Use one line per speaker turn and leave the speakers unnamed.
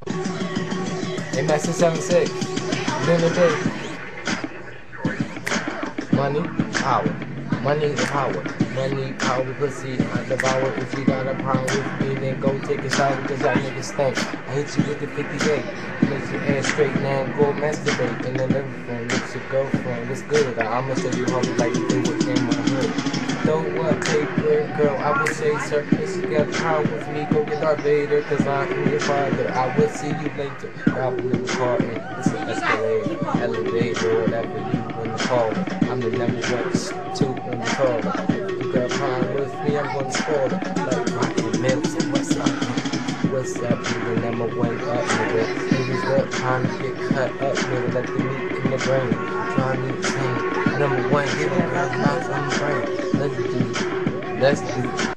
Hey, Master 76. During the day. Money, power. Money, power. Money, power, pussy, I devour. If you got a problem with me, then go take a shower, cause y'all niggas stink. I hit you with the 58. Let your ass straight now and go masturbate. And then everything, with your girlfriend, what's good? I'ma show you how to like you do it in my hood. Throw up paper, girl, I will say, sir, if you got power with me, go get Darth Vader, cause I'm your father. I will see you later. I'll be in the car, and it's an escalator, elevator, whatever you want to call it. I'm the number one, two on the call. If you got power with me, I'm gonna score it. Like Rocket Mills and what's up? What's up, nigga? Number one up, nigga. Niggas up, trying to get cut up, nigga. Like the meat in the brain. Trying to change. Number one, get it right out from the brain. Let's do.